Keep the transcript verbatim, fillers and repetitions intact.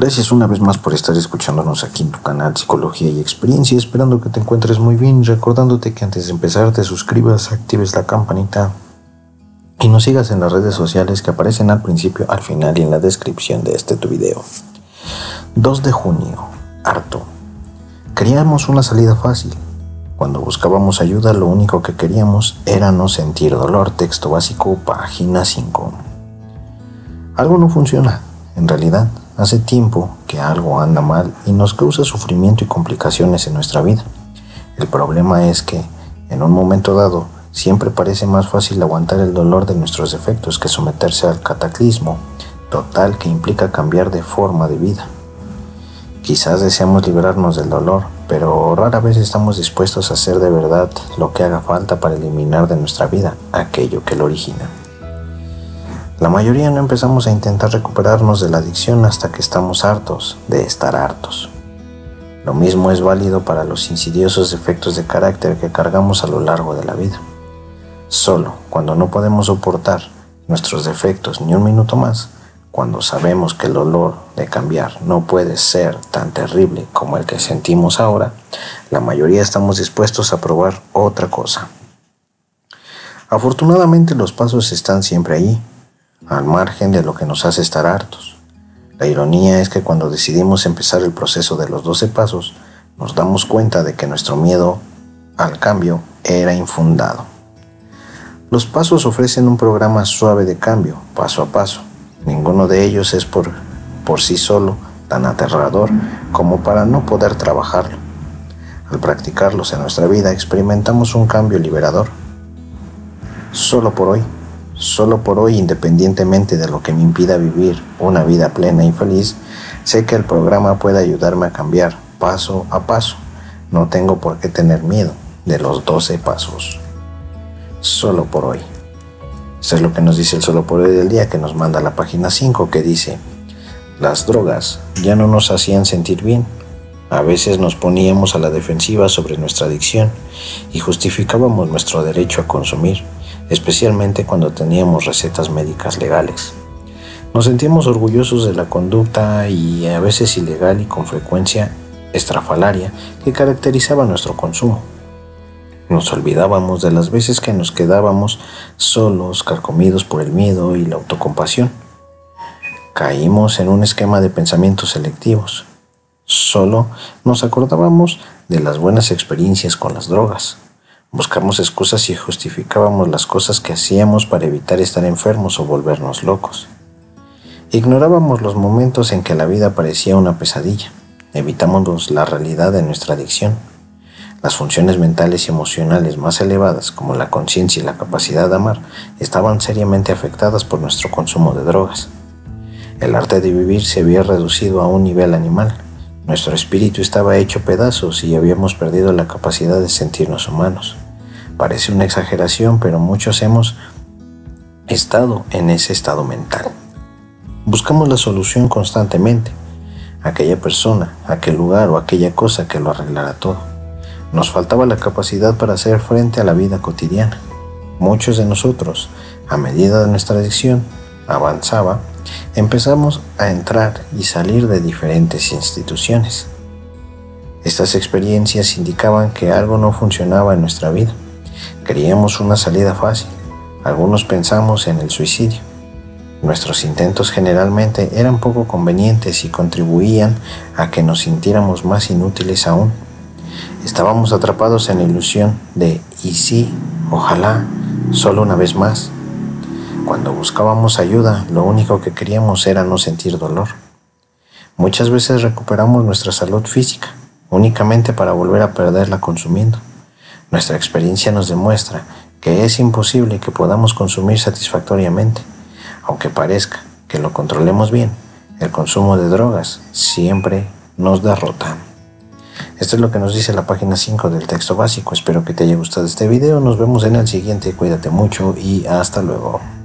Gracias una vez más por estar escuchándonos aquí en tu canal Psicología y Experiencia, esperando que te encuentres muy bien, recordándote que antes de empezar te suscribas, actives la campanita y nos sigas en las redes sociales que aparecen al principio, al final y en la descripción de este tu video. dos de junio. Harto. Queríamos una salida fácil. Cuando buscábamos ayuda, lo único que queríamos era no sentir dolor. Texto básico, página cinco. Algo no funciona, en realidad. Hace tiempo que algo anda mal y nos causa sufrimiento y complicaciones en nuestra vida. El problema es que, en un momento dado, siempre parece más fácil aguantar el dolor de nuestros defectos que someterse al cataclismo total que implica cambiar de forma de vida. Quizás deseamos librarnos del dolor, pero rara vez estamos dispuestos a hacer de verdad lo que haga falta para eliminar de nuestra vida aquello que lo origina. La mayoría no empezamos a intentar recuperarnos de la adicción hasta que estamos hartos de estar hartos. Lo mismo es válido para los insidiosos defectos de carácter que cargamos a lo largo de la vida. Solo cuando no podemos soportar nuestros defectos ni un minuto más, cuando sabemos que el dolor de cambiar no puede ser tan terrible como el que sentimos ahora, la mayoría estamos dispuestos a probar otra cosa. Afortunadamente los pasos están siempre allí, al margen de lo que nos hace estar hartos. La ironía es que cuando decidimos empezar el proceso de los doce pasos, nos damos cuenta de que nuestro miedo al cambio era infundado. Los pasos ofrecen un programa suave de cambio, paso a paso. Ninguno de ellos es por, por sí solo tan aterrador como para no poder trabajarlo. Al practicarlos en nuestra vida experimentamos un cambio liberador. Solo por hoy. Solo por hoy, independientemente de lo que me impida vivir una vida plena y feliz, sé que el programa puede ayudarme a cambiar paso a paso. No tengo por qué tener miedo de los doce pasos. Solo por hoy. Eso es lo que nos dice el solo por hoy del día, que nos manda la página cinco, que dice: las drogas ya no nos hacían sentir bien. A veces nos poníamos a la defensiva sobre nuestra adicción y justificábamos nuestro derecho a consumir, especialmente cuando teníamos recetas médicas legales. Nos sentíamos orgullosos de la conducta y a veces ilegal y con frecuencia estrafalaria que caracterizaba nuestro consumo. Nos olvidábamos de las veces que nos quedábamos solos, carcomidos por el miedo y la autocompasión. Caímos en un esquema de pensamientos selectivos. Solo nos acordábamos de las buenas experiencias con las drogas. Buscamos excusas y justificábamos las cosas que hacíamos para evitar estar enfermos o volvernos locos. Ignorábamos los momentos en que la vida parecía una pesadilla. Evitábamos la realidad de nuestra adicción. Las funciones mentales y emocionales más elevadas, como la conciencia y la capacidad de amar, estaban seriamente afectadas por nuestro consumo de drogas. El arte de vivir se había reducido a un nivel animal. Nuestro espíritu estaba hecho pedazos y habíamos perdido la capacidad de sentirnos humanos. Parece una exageración, pero muchos hemos estado en ese estado mental. Buscamos la solución constantemente, aquella persona, aquel lugar o aquella cosa que lo arreglara todo. Nos faltaba la capacidad para hacer frente a la vida cotidiana. Muchos de nosotros, a medida de nuestra adicción avanzaba, empezamos a entrar y salir de diferentes instituciones. Estas experiencias indicaban que algo no funcionaba en nuestra vida. Queríamos una salida fácil. Algunos pensamos en el suicidio. Nuestros intentos generalmente eran poco convenientes y contribuían a que nos sintiéramos más inútiles aún. Estábamos atrapados en la ilusión de «y sí, ojalá, solo una vez más». Cuando buscábamos ayuda, lo único que queríamos era no sentir dolor. Muchas veces recuperamos nuestra salud física, únicamente para volver a perderla consumiendo. Nuestra experiencia nos demuestra que es imposible que podamos consumir satisfactoriamente. Aunque parezca que lo controlemos bien, el consumo de drogas siempre nos derrota. Esto es lo que nos dice la página cinco del texto básico. Espero que te haya gustado este video. Nos vemos en el siguiente. Cuídate mucho y hasta luego.